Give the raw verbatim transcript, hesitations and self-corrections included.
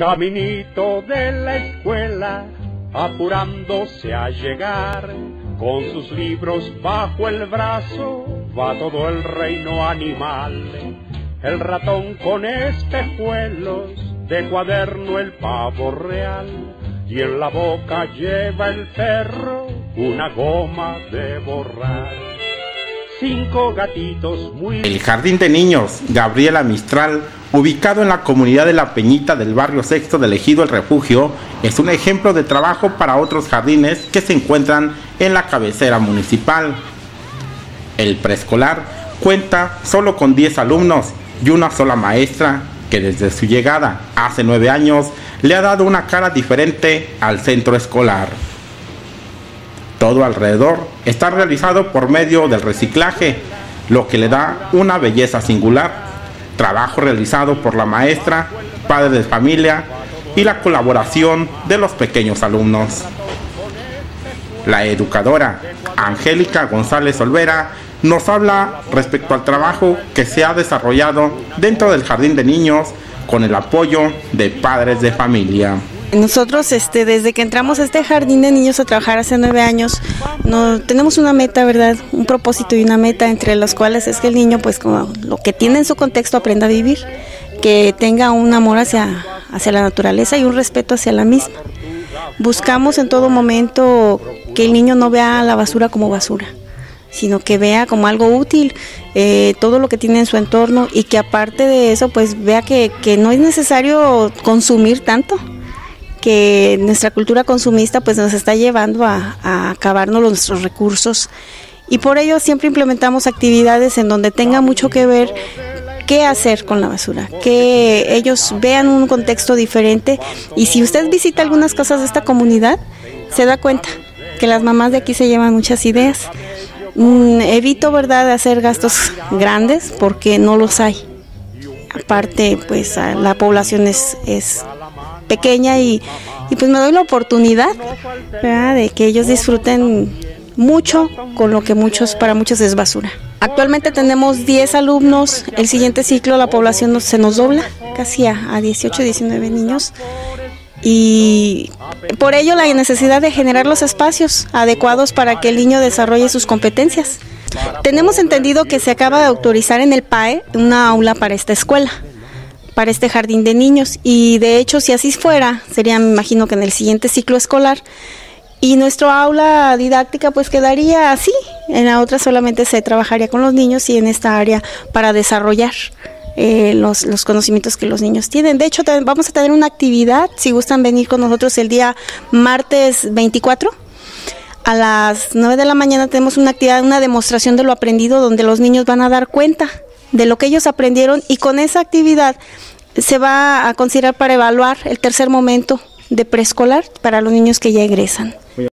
Caminito de la escuela, apurándose a llegar, con sus libros bajo el brazo, va todo el reino animal. El ratón con espejuelos, de cuaderno el pavo real, y en la boca lleva el perro una goma de borrar. Cinco gatitos muy... El Jardín de Niños Gabriela Mistral, ubicado en la comunidad de La Peñita del barrio Sexto del Ejido El Refugio, es un ejemplo de trabajo para otros jardines que se encuentran en la cabecera municipal. El preescolar cuenta solo con diez alumnos y una sola maestra que desde su llegada hace nueve años le ha dado una cara diferente al centro escolar. Todo alrededor está realizado por medio del reciclaje, lo que le da una belleza singular. Trabajo realizado por la maestra, padres de familia y la colaboración de los pequeños alumnos. La educadora Angélica González Olvera nos habla respecto al trabajo que se ha desarrollado dentro del Jardín de Niños con el apoyo de padres de familia. Nosotros este, desde que entramos a este Jardín de Niños a trabajar hace nueve años, no, tenemos una meta, ¿verdad? Un propósito y una meta, entre las cuales es que el niño, pues como lo que tiene en su contexto, aprenda a vivir, que tenga un amor hacia, hacia la naturaleza y un respeto hacia la misma. Buscamos en todo momento que el niño no vea la basura como basura, sino que vea como algo útil eh, todo lo que tiene en su entorno, y que aparte de eso pues vea que, que no es necesario consumir tanto, que nuestra cultura consumista pues nos está llevando a, a acabarnos nuestros recursos, y por ello siempre implementamos actividades en donde tenga mucho que ver qué hacer con la basura, que ellos vean un contexto diferente. Y si usted visita algunas casas de esta comunidad, se da cuenta que las mamás de aquí se llevan muchas ideas. Mm, evito, ¿verdad?, de hacer gastos grandes porque no los hay. Aparte, pues la población es, es pequeña y, y pues me doy la oportunidad, ¿verdad?, de que ellos disfruten mucho con lo que muchos para muchos es basura. Actualmente tenemos diez alumnos. El siguiente ciclo la población se nos dobla casi a, a dieciocho, diecinueve niños, y por ello la necesidad de generar los espacios adecuados para que el niño desarrolle sus competencias. Tenemos entendido que se acaba de autorizar en el P A E una aula para esta escuela, para este Jardín de Niños, y de hecho si así fuera, sería, me imagino que en el siguiente ciclo escolar, y nuestro aula didáctica pues quedaría así. En la otra solamente se trabajaría con los niños, y en esta área para desarrollar eh, los, los conocimientos que los niños tienen. De hecho, vamos a tener una actividad, si gustan venir con nosotros el día martes veinticuatro, a las nueve de la mañana tenemos una actividad, una demostración de lo aprendido, donde los niños van a dar cuenta de lo que ellos aprendieron, y con esa actividad se va a considerar para evaluar el tercer momento de preescolar para los niños que ya egresan.